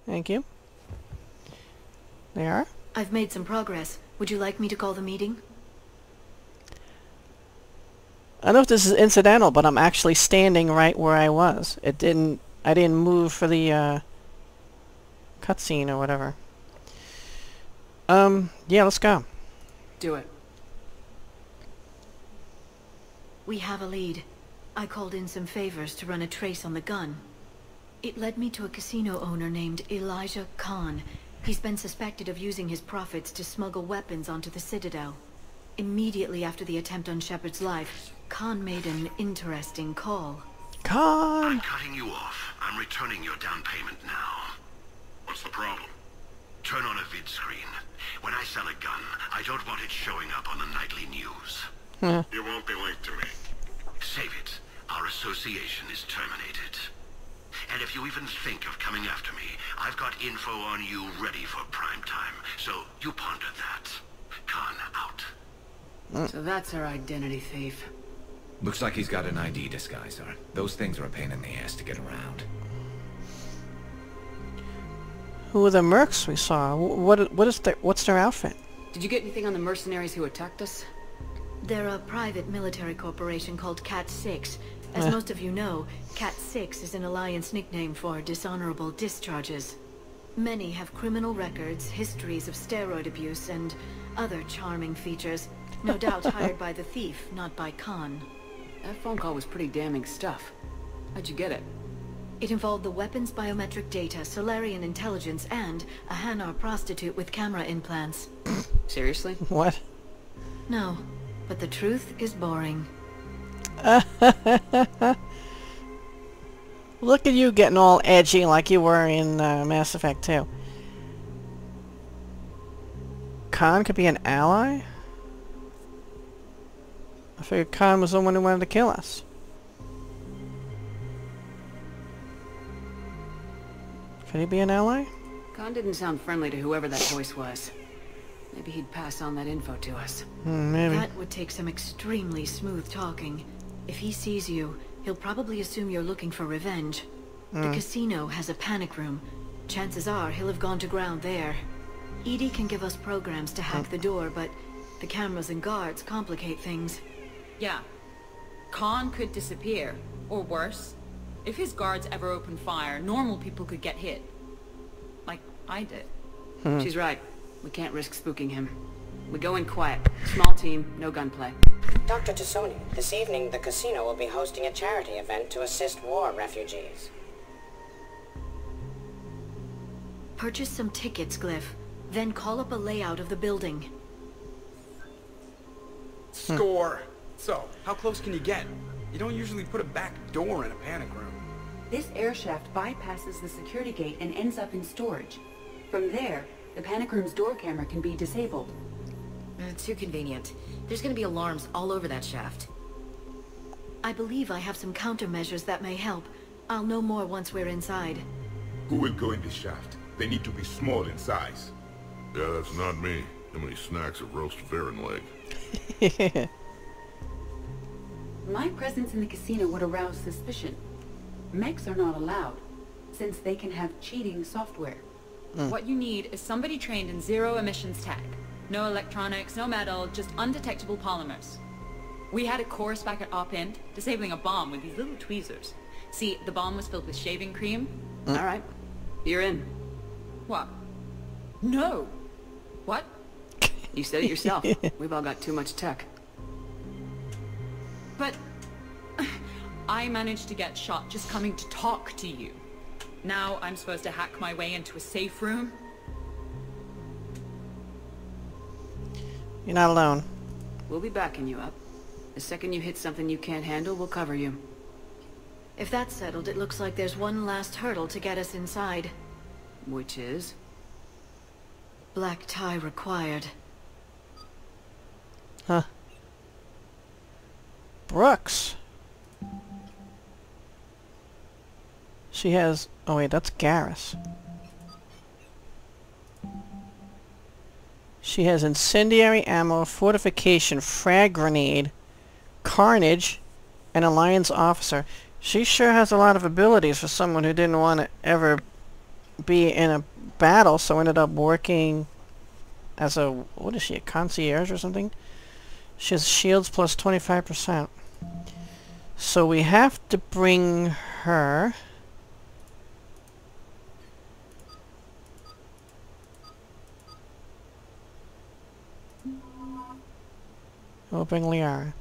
Thank you. There. I've made some progress. Would you like me to call the meeting? I don't know if this is incidental, but I'm actually standing right where I was. I didn't move for the cutscene or whatever. Yeah, let's go. Do it. We have a lead. I called in some favors to run a trace on the gun. It led me to a casino owner named Elijah Khan. He's been suspected of using his profits to smuggle weapons onto the Citadel. Immediately after the attempt on Shepard's life, Khan made an interesting call. Khan! I'm cutting you off. I'm returning your down payment now. What's the problem? Turn on a vid screen. When I sell a gun, I don't want it showing up on the nightly news. You won't be linked to me. Save it. Our association is terminated. And if you even think of coming after me, I've got info on you ready for prime time. So you ponder that. Khan out. So that's our identity thief. Looks like he's got an ID disguiser. Those things are a pain in the ass to get around. Who are the mercs we saw? What's their outfit? Did you get anything on the mercenaries who attacked us? They're a private military corporation called Cat-6. As most of you know, Cat-6 is an Alliance nickname for dishonorable discharges. Many have criminal records, histories of steroid abuse, and other charming features. No doubt hired by the thief, not by Khan. That phone call was pretty damning stuff. How'd you get it? It involved the weapon's biometric data, Solarian intelligence, and a Hanar prostitute with camera implants. Seriously? What? No, but the truth is boring. Look at you getting all edgy like you were in Mass Effect 2. Khan could be an ally? I figured Khan was the one who wanted to kill us. Could he be an ally? Khan didn't sound friendly to whoever that voice was. Maybe he'd pass on that info to us. Maybe. That would take some extremely smooth talking. If he sees you, he'll probably assume you're looking for revenge. The casino has a panic room. Chances are he'll have gone to ground there. EDI can give us programs to hack the door, but the cameras and guards complicate things. Yeah. Khan could disappear. Or worse. If his guards ever opened fire, normal people could get hit. Like I did. She's right. We can't risk spooking him. We go in quiet. Small team, no gunplay. Dr. Tassoni, this evening the casino will be hosting a charity event to assist war refugees. Purchase some tickets, Glyph. Then call up a layout of the building. Score! So, how close can you get? You don't usually put a back door in a panic room. This air shaft bypasses the security gate and ends up in storage. From there, the panic room's door camera can be disabled. Too convenient. There's gonna be alarms all over that shaft. I believe I have some countermeasures that may help. I'll know more once we're inside. Who will go in this shaft? They need to be small in size. Yeah, that's not me. How many snacks of roast Varan leg? My presence in the casino would arouse suspicion. Mechs are not allowed, since they can have cheating software. What you need is somebody trained in zero emissions tech. No electronics, no metal, just undetectable polymers. We had a course back at Op-Int, disabling a bomb with these little tweezers. See, the bomb was filled with shaving cream. Alright. You're in. What? No! What? You said it yourself. We've all got too much tech. But... I managed to get shot just coming to talk to you. Now I'm supposed to hack my way into a safe room? You're not alone. We'll be backing you up. The second you hit something you can't handle, we'll cover you. If that's settled, it looks like there's one last hurdle to get us inside. Which is? Black tie required. Huh. Brooks. She has... Oh wait, that's Garrus. She has incendiary ammo, fortification, frag grenade, carnage, and alliance officer. She sure has a lot of abilities for someone who didn't want to ever be in a battle, so ended up working as a, what is she, a concierge or something? She has shields plus 25%. So we have to bring her. We'll bring Liara.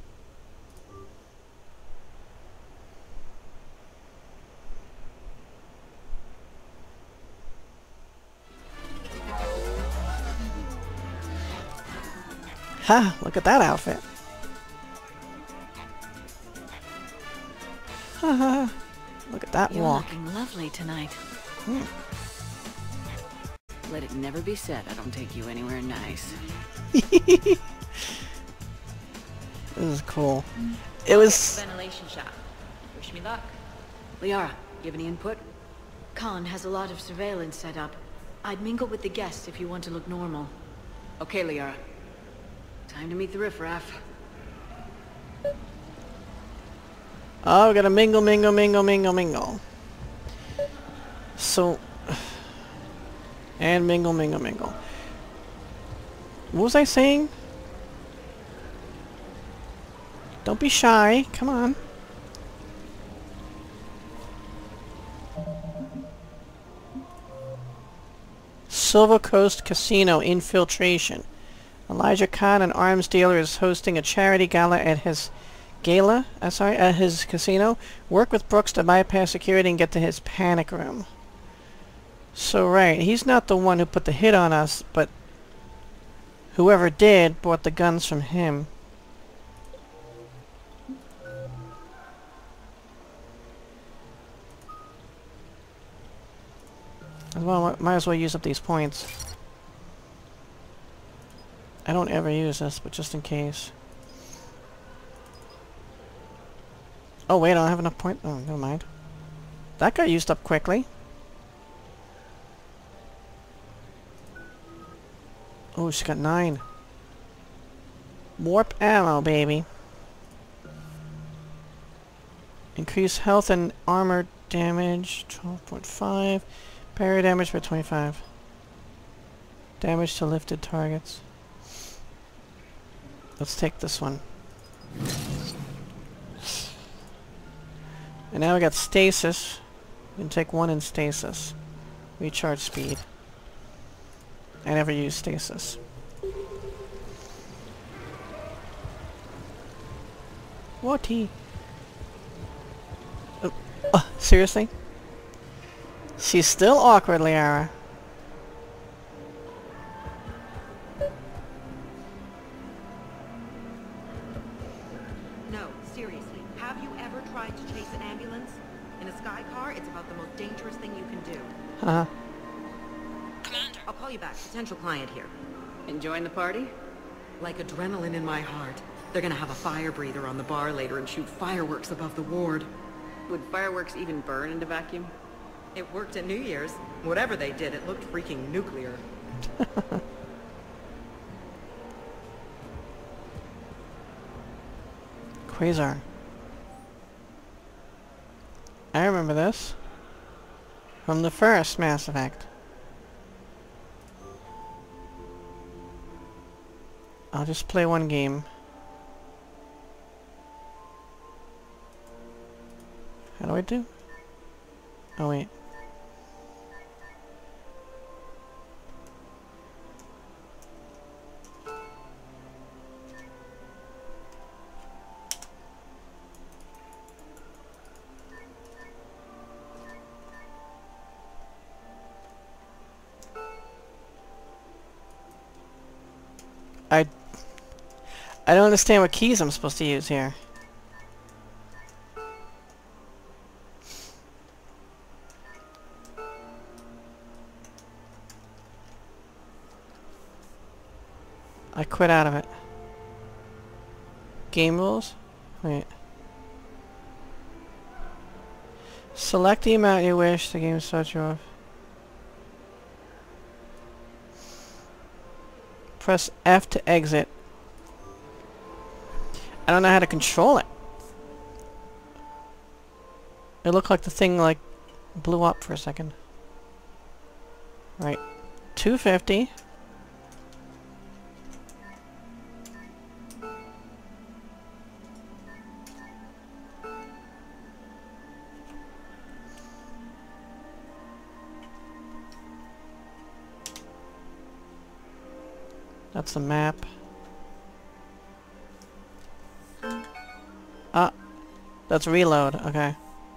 Ha! Look at that outfit. Ha ha! Look at that You're walk. looking lovely tonight. Hmm. Let it never be said I don't take you anywhere nice. This is cool. It was... Ventilation shaft. Wish me luck. Liara, you have any input? Khan has a lot of surveillance set up. I'd mingle with the guests if you want to look normal. Okay, Liara. Time to meet the riffraff. Oh, we gotta mingle, mingle, mingle, mingle, mingle. So... And mingle, mingle, mingle. What was I saying? Don't be shy. Come on. Silver Coast Casino infiltration. Elijah Khan, an arms dealer, is hosting a charity gala at his at his casino. Work with Brooks to bypass security and get to his panic room. So right, he's not the one who put the hit on us, but whoever did bought the guns from him. Well, might as well use up these points. I don't ever use this, but just in case. Oh wait, I don't have enough points. Oh, never mind. That got used up quickly. Oh, she got 9. Warp ammo, baby. Increase health and armor damage, 12.5. Parry damage by 25. Damage to lifted targets. Let's take this one. And now we got stasis. We can take 1 in stasis. Recharge speed. I never use stasis. What? Seriously? She's still awkward, Liara. No, seriously. Have you ever tried to chase an ambulance? In a sky car, it's about the most dangerous thing you can do. Uh-huh. Commander! I'll call you back. Potential client here. Enjoying the party? Like adrenaline in my heart. They're gonna have a fire breather on the bar later and shoot fireworks above the ward. Would fireworks even burn in a vacuum? It worked at New Year's. Whatever they did, it looked freaking nuclear. Quasar. I remember this. From the first Mass Effect. I'll just play one game. How do I do? Oh wait. I don't understand what keys I'm supposed to use here. I quit out of it. Game rules? Wait. Select the amount you wish. The game starts you off. Press F to exit. I don't know how to control it. It looked like the thing like blew up for a second. Right. 250. That's the map. Ah, that's reload. Okay.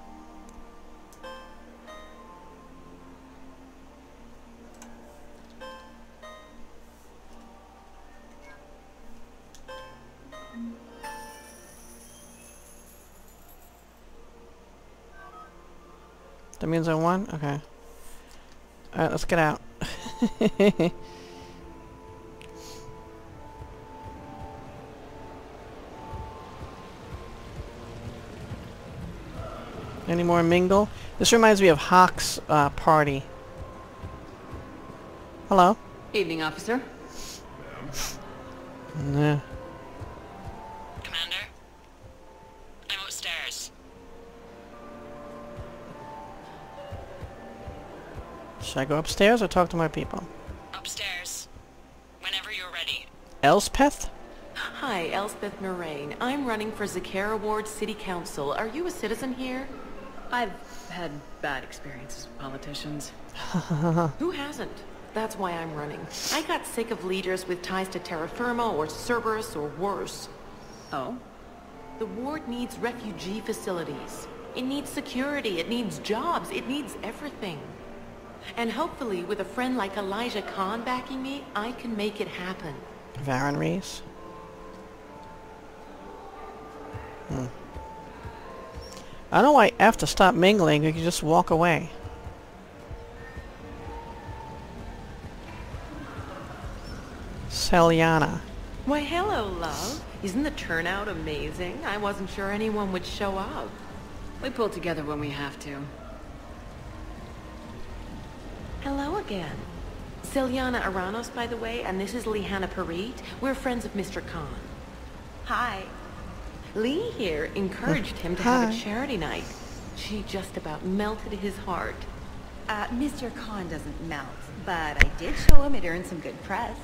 That means I won? Okay. Alright, let's get out. Any more mingle? This reminds me of Hawk's party. Hello? Evening, officer. Nah. Commander? I'm upstairs. Should I go upstairs or talk to my people? Upstairs. Whenever you're ready. Elspeth? Hi, Elspeth Moraine. I'm running for Zakara Ward City Council. Are you a citizen here? I've had bad experiences with politicians. Who hasn't? That's why I'm running. I got sick of leaders with ties to terra firma or Cerberus or worse. Oh? The ward needs refugee facilities. It needs security. It needs jobs. It needs everything. And hopefully, with a friend like Elijah Khan backing me, I can make it happen. Varen Reese? I don't know why F to stop mingling. You can just walk away. Celiana. Why, hello, love. Isn't the turnout amazing? I wasn't sure anyone would show up. We pull together when we have to. Hello again. Celiana Aranos, by the way, and this is Lihanna Parit. We're friends of Mr. Khan. Hi. Lee here encouraged him to have a charity night. She just about melted his heart. Mr. Khan doesn't melt, but I did show him it earned some good press.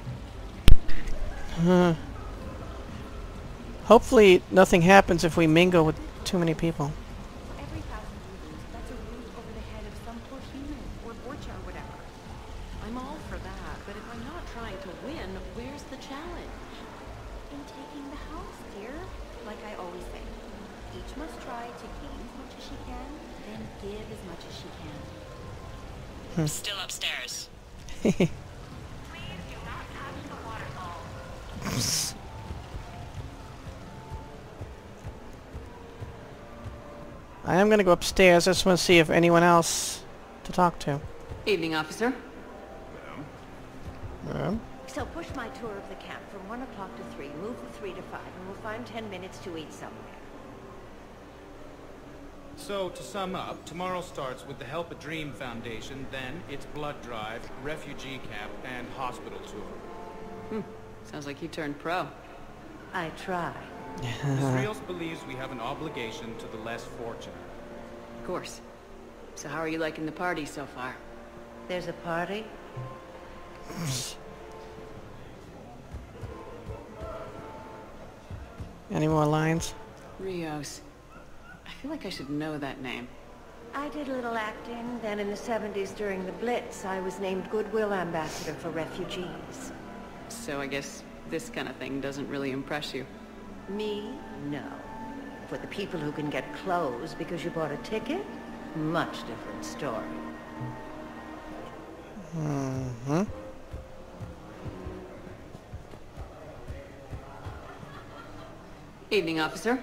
Hopefully nothing happens if we mingle with too many people. Every thousand rubles, that's a roof over the head of some poor human, or Borcha or whatever. I'm all for that, but if I'm not trying to win, where's the challenge? In taking the house, dear. Like I always say, each must try to gain as much as she can, then give as much as she can. Still upstairs. Please do not touch the waterfall. I am gonna go upstairs. I just want to see if anyone else to talk to. Evening, officer. So push my tour of the camp from 1 o'clock to 3, move the 3 to 5, and we'll find 10 minutes to eat somewhere. So, to sum up, tomorrow starts with the Help a Dream Foundation, then it's blood drive, refugee camp, and hospital tour. Sounds like you turned pro. I try. Ms. Rios believes we have an obligation to the less fortunate. Of course. So how are you liking the party so far? There's a party? Any more lines? Rios. I feel like I should know that name. I did a little acting, then in the 70s during the Blitz, I was named Goodwill Ambassador for Refugees. So I guess this kind of thing doesn't really impress you. Me? No. For the people who can get clothes because you bought a ticket? Much different story. Evening, officer.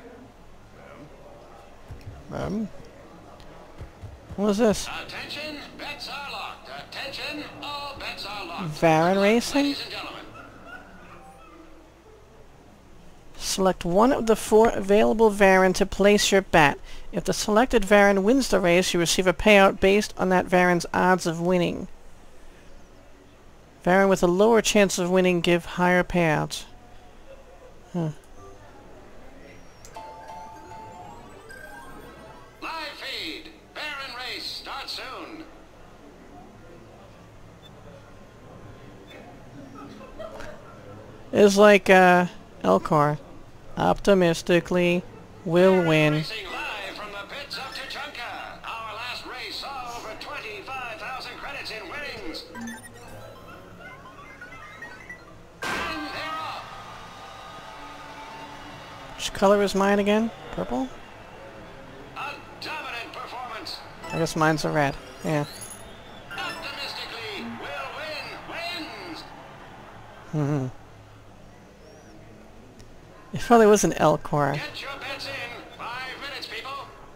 What was this? Attention, bets are locked. Attention, all bets are locked. Varen Racing? Ladies and gentlemen. Select one of the 4 available Varen to place your bet. If the selected Varen wins the race, you receive a payout based on that Varen's odds of winning. Varen with a lower chance of winning give higher payouts. Live feed. Baron race starts soon. It's like, Elcor. Optimistically will win. Racing live from the pits of Tuchanka. Our last race saw over 25,000 credits in winnings. And they're off. Which color is mine again? Purple? A dominant performance. I guess mine's a red. Yeah. Optimistically will wins. Mm-hmm. It probably was an Elcor. Get your bets in. 5 minutes, people.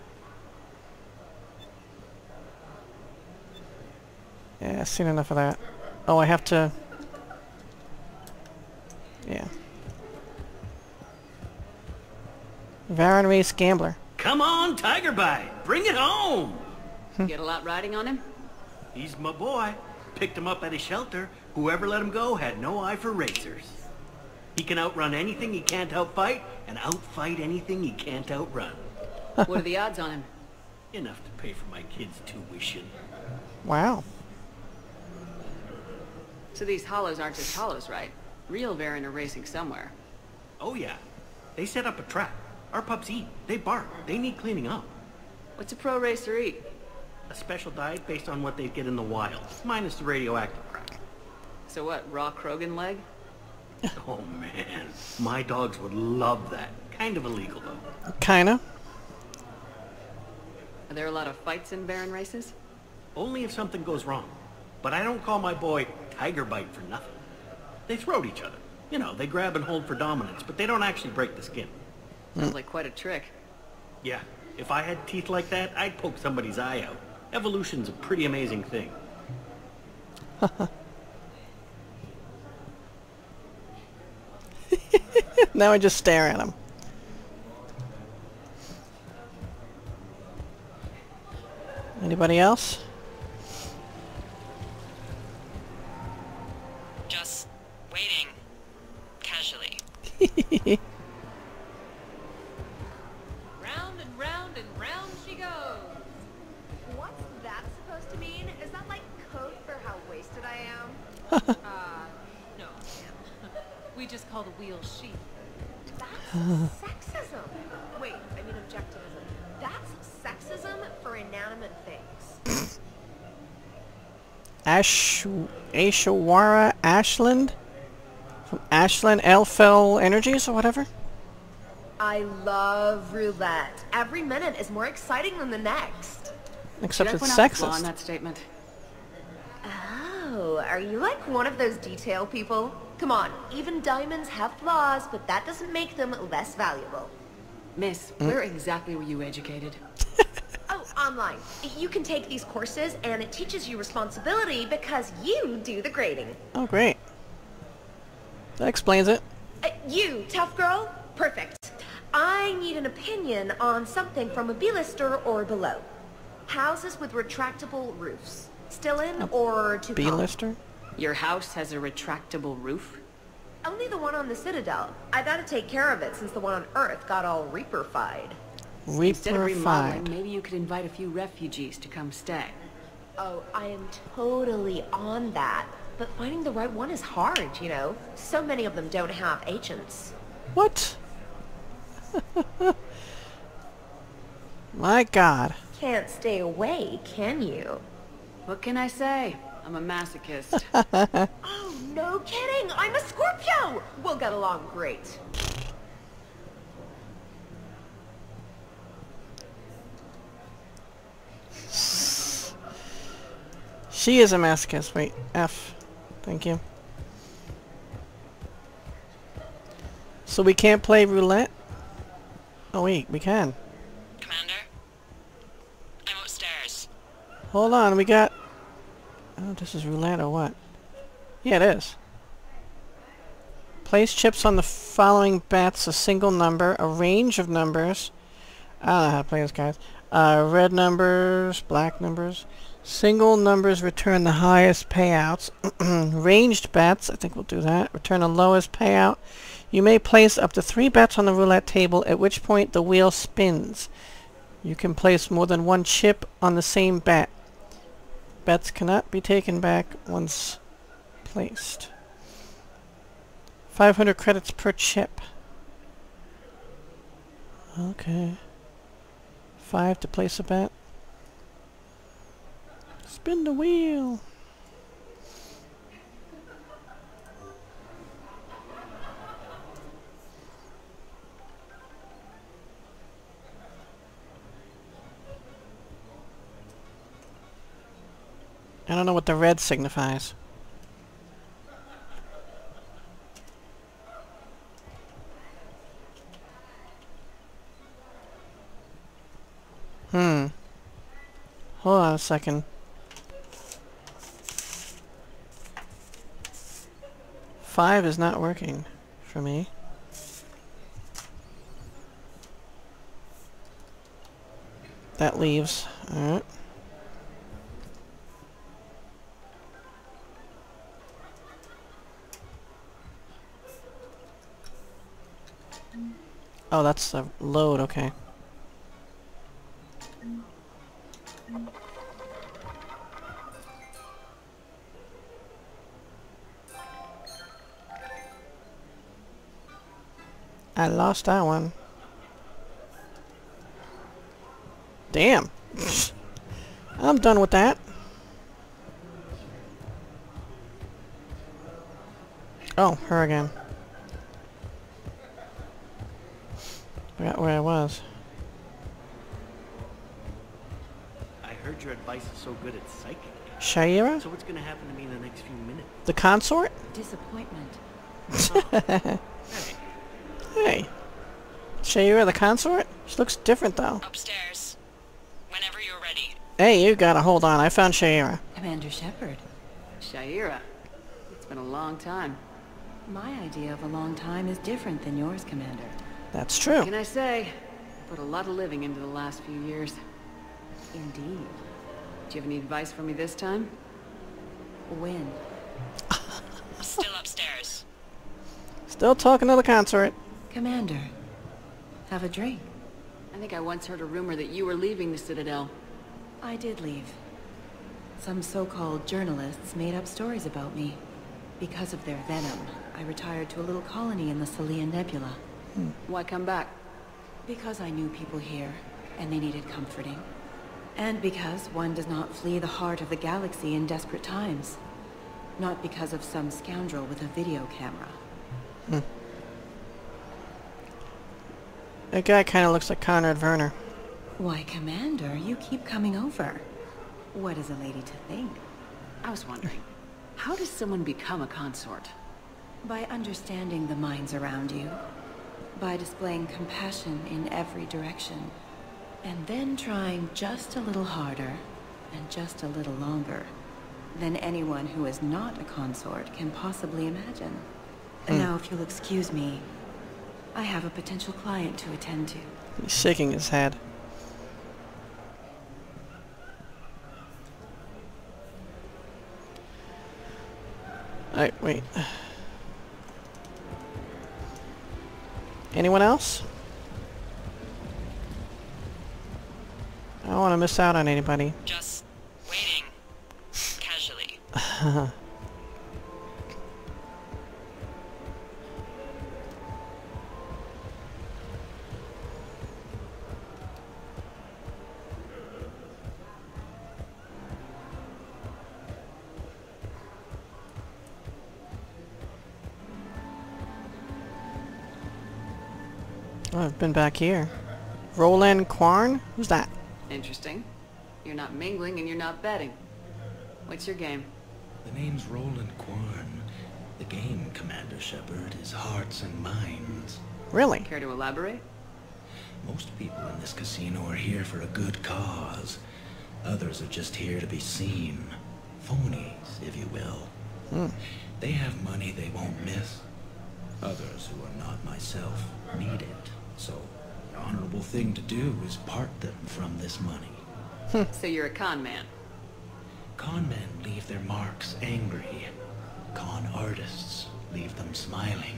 Yeah, I've seen enough of that. Oh, I have to... Yeah. Varan Race Gambler. Come on, Tiger Bite! Bring it home! Get a lot riding on him? He's my boy. Picked him up at a shelter. Whoever let him go had no eye for racers. He can outrun anything he can't outfight, and outfight anything he can't outrun. What are the odds on him? Enough to pay for my kids' tuition. Wow. So these hollows aren't just hollows, right? Real Varan are racing somewhere. Oh yeah. They set up a trap. Our pups eat. They bark. They need cleaning up. What's a pro racer eat? A special diet based on what they get in the wild, minus the radioactive crap. So what, raw Krogan leg? Oh man, my dogs would love that. Kind of illegal though. Kinda. Are there a lot of fights in Varan races? Only if something goes wrong. But I don't call my boy Tiger Bite for nothing. They throat each other. You know, they grab and hold for dominance, but they don't actually break the skin. Sounds like quite a trick. Yeah, if I had teeth like that, I'd poke somebody's eye out. Evolution's a pretty amazing thing. Now I just stare at him. Anybody else? Just waiting. Casually. Round and round and round she goes. What's that supposed to mean? Is that like code for how wasted I am? No, ma'am. We just call the wheel sheep. That's sexism. Wait, I mean objectivism. That's sexism for inanimate things. Ashwara Ashland? From Ashland Elfell Energies or whatever? I love roulette. Every minute is more exciting than the next. Except Did I it's point out the flaw sexist. in that statement? Oh, are you like one of those detail people? Come on, even diamonds have flaws, but that doesn't make them less valuable. Miss, where exactly were you educated? Oh, online. You can take these courses, and it teaches you responsibility because you do the grading. Oh, great. That explains it. You, tough girl? Perfect. I need an opinion on something from a B-lister or below. Houses with retractable roofs. Still in or to come? B-lister? Your house has a retractable roof? Only the one on the Citadel. I gotta take care of it since the one on Earth got all Reaper-fied. Instead of remodeling, Reaper-fied. maybe you could invite a few refugees to come stay. Oh, I am totally on that. But finding the right one is hard, you know. So many of them don't have agents. What? My God. Can't stay away, can you? What can I say? I'm a masochist. Oh, no kidding! I'm a Scorpio! We'll get along great. She is a masochist. Wait, F. Thank you. So we can't play roulette? Oh wait, we can. Commander? I'm upstairs. Hold on, we got... Oh, this is roulette or what? Yeah, it is. Place chips on the following bets, a single number, a range of numbers. I don't know how to play this, guys. Red numbers, black numbers. Single numbers return the highest payouts. Ranged bets, I think we'll do that, return the lowest payout. You may place up to 3 bets on the roulette table, at which point the wheel spins. You can place more than 1 chip on the same bet. Bets cannot be taken back once placed. 500 credits per chip. Okay. 5 to place a bet. Spin the wheel. I don't know what the red signifies. Hold on a second. Five is not working for me. That leaves. Alright. Oh, that's the load, okay. I lost that one. Damn. I'm done with that. Oh, her again. Forgot where I was. I heard your advice is so good at psychic. Shaira? So what's gonna happen to me in the next few minutes? The consort? Disappointment. Hey. Shaira the consort? She looks different though. Upstairs. Whenever you're ready. Hey, you gotta hold on. I found Shaira. Commander Shepard. Shaira. It's been a long time. My idea of a long time is different than yours, Commander. That's true. What can I say? Put a lot of living into the last few years. Indeed. Do you have any advice for me this time? When? Still upstairs. Still talking to the consort. Commander, have a drink. I think I once heard a rumor that you were leaving the Citadel. I did leave. Some so-called journalists made up stories about me. Because of their venom, I retired to a little colony in the Salian Nebula. Why come back? Because I knew people here, and they needed comforting. And because one does not flee the heart of the galaxy in desperate times. Not because of some scoundrel with a video camera. That guy kind of looks like Conrad Werner. Why, Commander, you keep coming over. What is a lady to think? I was wondering, how does someone become a consort? By understanding the minds around you. By displaying compassion in every direction. And then trying just a little harder, and just a little longer, than anyone who is not a consort can possibly imagine. Now, if you'll excuse me, I have a potential client to attend to. He's shaking his head. Alright, wait. Anyone else? I don't want to miss out on anybody. Just waiting. Casually. Oh, I've been back here. Roland Quarn? Who's that? Interesting. You're not mingling and you're not betting. What's your game? The name's Roland Quarn. The game, Commander Shepard, is hearts and minds. Really? Care to elaborate? Most people in this casino are here for a good cause. Others are just here to be seen. Phonies, if you will. They have money they won't miss. Others who are not myself need it. So, the honorable thing to do is part them from this money. So you're a con man? Con men leave their marks angry. Con artists leave them smiling.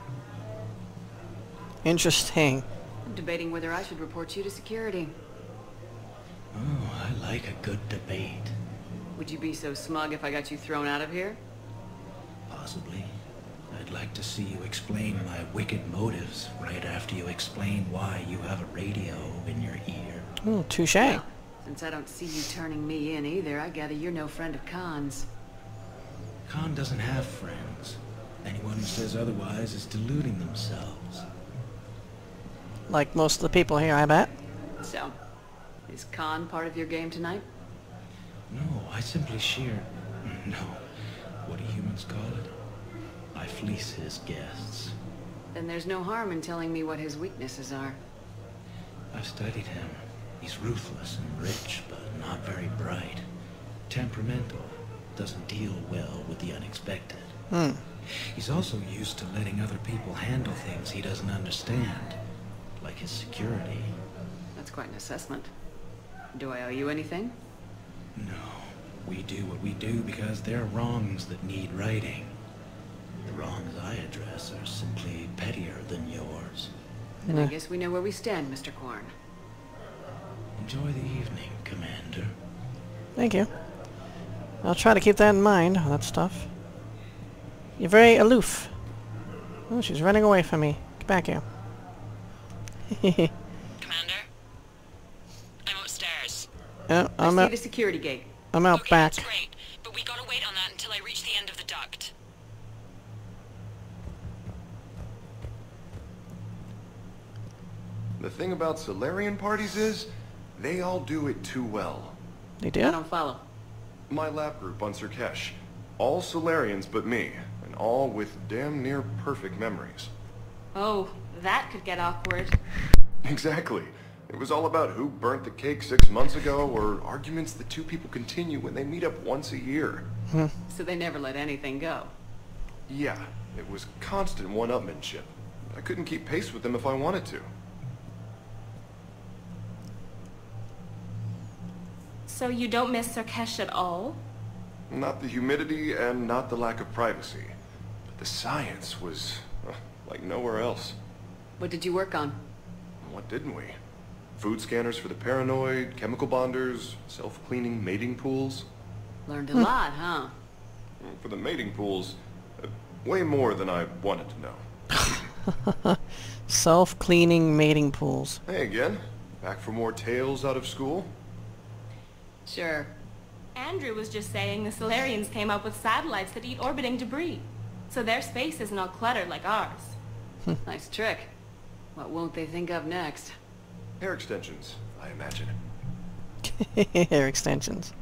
Interesting. I'm debating whether I should report you to security. Oh, I like a good debate. Would you be so smug if I got you thrown out of here? Possibly. I'd like to see you explain my wicked motives right after you explain why you have a radio in your ear. Ooh, touche. Well, since I don't see you turning me in either, I gather you're no friend of Khan's. Khan doesn't have friends. Anyone who says otherwise is deluding themselves. Like most of the people here, I bet. So, is Khan part of your game tonight? No, I simply shear... No. What do humans call it? I fleece his guests. Then there's no harm in telling me what his weaknesses are. I've studied him. He's ruthless and rich, but not very bright. Temperamental. Doesn't deal well with the unexpected. He's also used to letting other people handle things he doesn't understand. Like his security. That's quite an assessment. Do I owe you anything? No. We do what we do because they're wrongs that need righting. The wrongs I address are simply pettier than yours. Then I guess we know where we stand, Mr. Quorn. Enjoy the evening, Commander. Thank you. I'll try to keep that in mind, all that stuff. You're very aloof. Oh, she's running away from me. Get back here. Commander? I'm upstairs. Oh, I see the security gate. I'm out back. That's great, but we gotta wait on that until I reach the end of the duct. The thing about Solarian parties is, they all do it too well. They do? I don't follow. My lab group on Serkesh. All Solarians but me, and all with damn near perfect memories. Oh, that could get awkward. Exactly. It was all about who burnt the cake 6 months ago, or arguments that two people continue when they meet up once a year. So they never let anything go. Yeah, it was constant one-upmanship. I couldn't keep pace with them if I wanted to. So you don't miss Serkesh at all? Not the humidity and not the lack of privacy. But the science was, like nowhere else. What did you work on? What didn't we? Food scanners for the paranoid, chemical bonders, self-cleaning mating pools. Learned a lot, huh? For the mating pools, way more than I wanted to know. Self-cleaning mating pools. Hey again, back for more tales out of school? Sure. Andrew was just saying the Solarians came up with satellites that eat orbiting debris. So their space isn't all cluttered like ours. Nice trick. What won't they think of next? Hair extensions, I imagine. Hair extensions.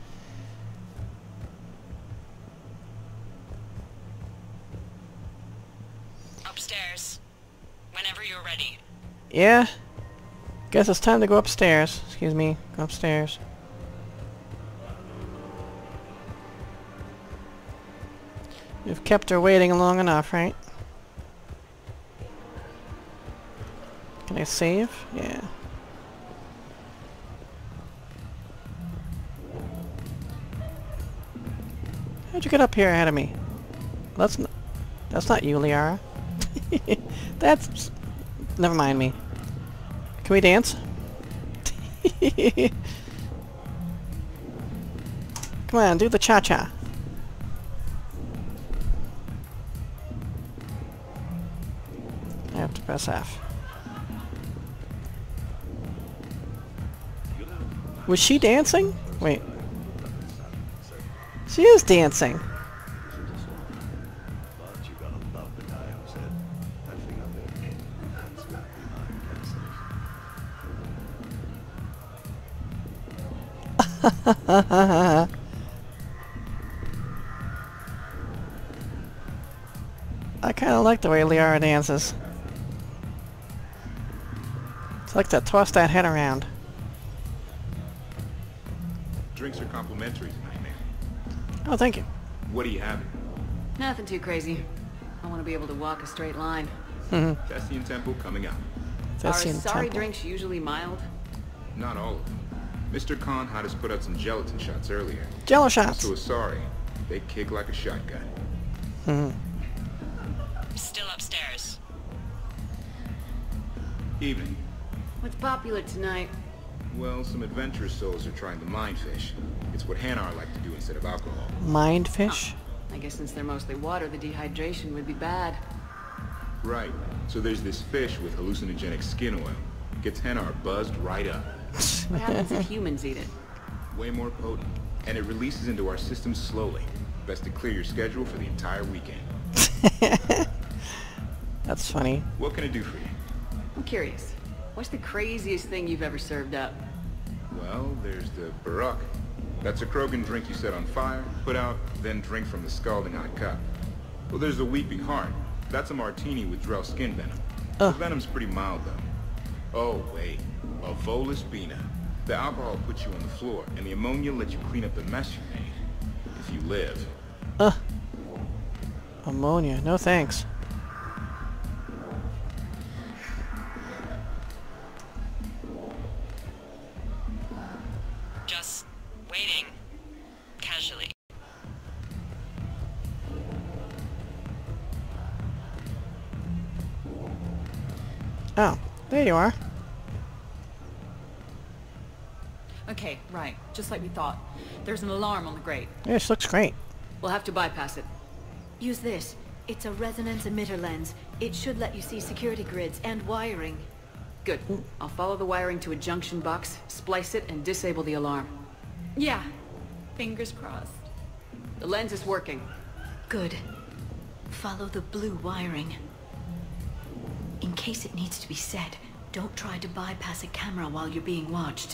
Upstairs. Whenever you're ready. Yeah. Guess it's time to go upstairs. Excuse me. Go upstairs. We've kept her waiting long enough, right? Can I save? Yeah. How'd you get up here ahead of me? That's not you, Liara. That's... Never mind me. Can we dance? Come on, do the cha-cha. I have to press F. Was she dancing? Wait. She is dancing. I kind of like the way Liara dances. It's like to toss that head around. Drinks are complimentary tonight, man. Oh, thank you. What are you having? Nothing too crazy. I want to be able to walk a straight line. Thessian Temple coming up. Are sorry drinks usually mild? Not all of them. Mr. Khan had us put out some gelatin shots earlier. Jello shots. Also a sorry. They kick like a shotgun. Still upstairs. Evening. What's popular tonight? Well, some adventurous souls are trying the mind fish. It's what Hanar like to do instead of alcohol. Mind fish? I guess since they're mostly water, the dehydration would be bad. Right. So there's this fish with hallucinogenic skin oil. Gets Hanar buzzed right up. What happens if humans eat it? Way more potent. And it releases into our system slowly. Best to clear your schedule for the entire weekend. That's funny. What can I do for you? I'm curious. What's the craziest thing you've ever served up? Well, there's the Barak. That's a Krogan drink you set on fire, put out, then drink from the scalding hot cup. Well, there's the Weeping Heart. That's a martini with Drell skin venom. The venom's pretty mild, though. Oh, wait. A Volus Bina. The alcohol puts you on the floor, and the ammonia lets you clean up the mess you made. If you live. Ammonia. No thanks. Just waiting. Casually. Oh, there you are. Okay, right. Just like we thought. There's an alarm on the grate. This looks great. We'll have to bypass it. Use this. It's a resonance emitter lens. It should let you see security grids and wiring. Good. I'll follow the wiring to a junction box, splice it, and disable the alarm. Yeah. Fingers crossed. The lens is working. Good. Follow the blue wiring. In case it needs to be set, don't try to bypass a camera while you're being watched.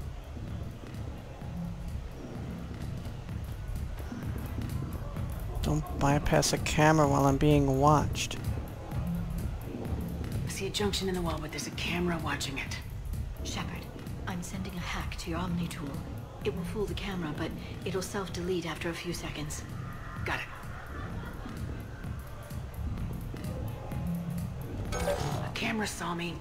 Don't bypass a camera while I'm being watched. I see a junction in the wall, but there's a camera watching it. Shepard, I'm sending a hack to your Omni tool. It will fool the camera, but it'll self-delete after a few seconds. Got it. The camera saw me.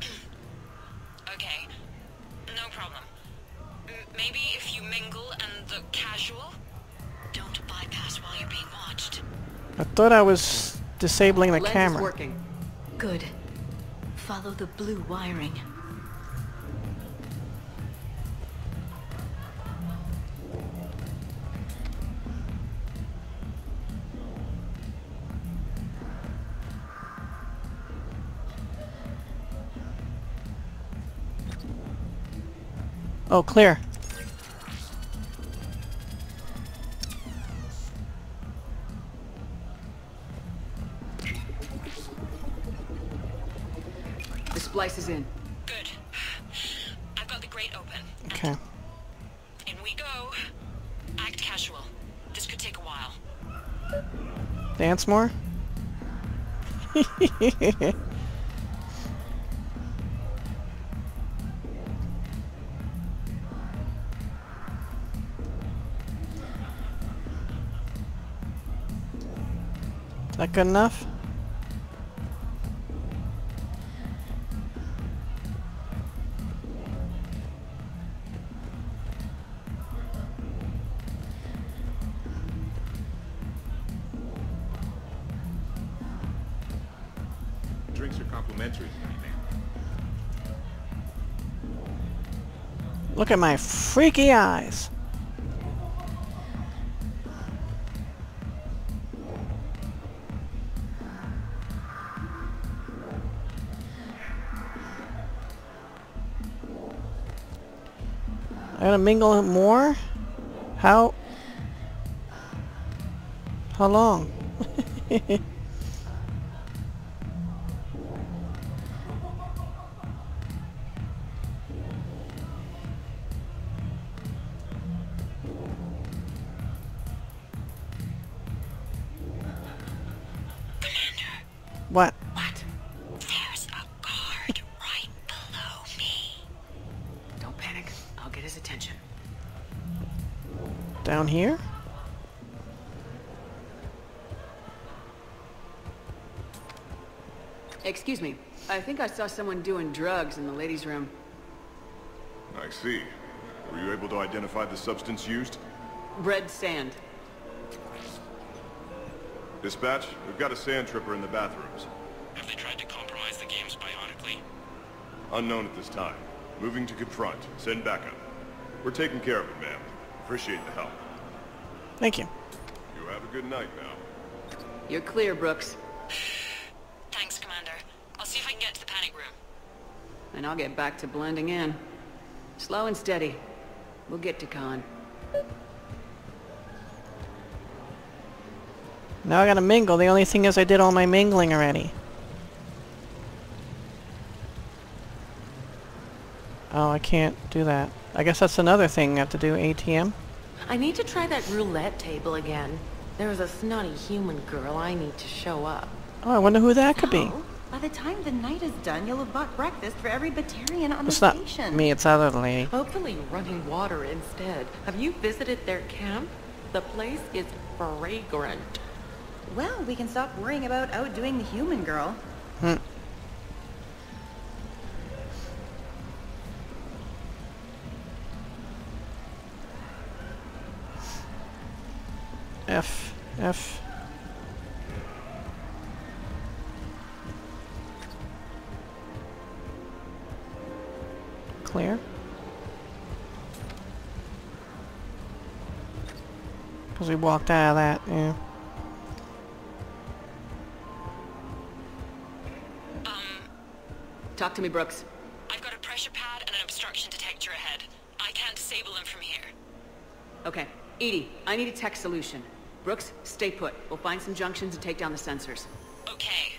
Okay. No problem. Maybe if you mingle and the casual? Don't bypass while you're being watched. I thought I was disabling the lens camera. Is working. Good. Follow the blue wiring. Oh, clear. The splice is in. Good. I've got the grate open. Okay. In we go. Act casual. This could take a while. Dance more? Is that good enough? Drinks are complimentary. Look at my freaky eyes. I gotta mingle more? How long? What? What? There's a guard right below me. Don't panic. I'll get his attention. Down here? Excuse me. I think I saw someone doing drugs in the ladies' room. I see. Were you able to identify the substance used? Red sand. Dispatch, we've got a sand tripper in the bathrooms. Have they tried to compromise the games bionically? Unknown at this time. Moving to confront. Send backup. We're taking care of it, ma'am. Appreciate the help. Thank you. You have a good night now. You're clear, Brooks. Thanks, Commander. I'll see if I can get to the panic room. And I'll get back to blending in. Slow and steady. We'll get to Khan. Now I gotta mingle. The only thing is I did all my mingling already. Oh, I can't do that. I guess that's another thing I have to do, ATM. I need to try that roulette table again. There's a snotty human girl I need to show up. Oh, I wonder who that could be. By the time the night is done, you'll have bought breakfast for every Batarian on the It's not station. me, it's that other lady. Hopefully running water instead. Have you visited their camp? The place is fragrant. Well, we can stop worrying about outdoing the human girl. F. Clear. Because we walked out of that, yeah. Talk to me, Brooks. I've got a pressure pad and an obstruction detector ahead. I can't disable them from here. Okay. Edie, I need a tech solution. Brooks, stay put. We'll find some junctions and take down the sensors. Okay.